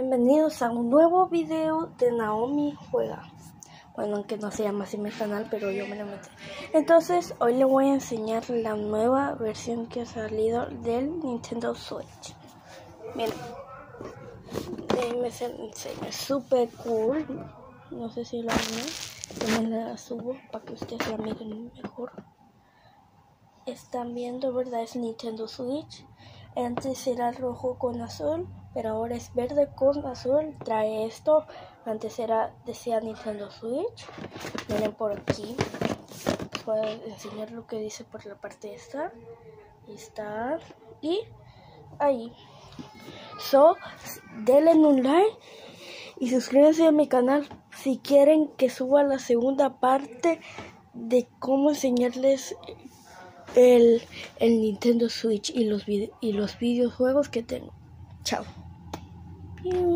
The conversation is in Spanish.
Bienvenidos a un nuevo video de Naomi Juega. Bueno, aunque no se llama así mi canal, pero yo me lo metí. Entonces, hoy les voy a enseñar la nueva versión que ha salido del Nintendo Switch. Miren, me enseña, súper cool. No sé si la ven, también la subo para que ustedes la miren mejor. Están viendo, ¿verdad? Es Nintendo Switch. Antes era rojo con azul, pero ahora es verde con azul. Trae esto. Antes decía Nintendo Switch. Miren por aquí. Les voy a enseñar lo que dice por la parte esta. Ahí está. Y ahí. Denle un like y suscríbanse a mi canal si quieren que suba la segunda parte de cómo enseñarles el Nintendo Switch y los videojuegos que tengo. Chao.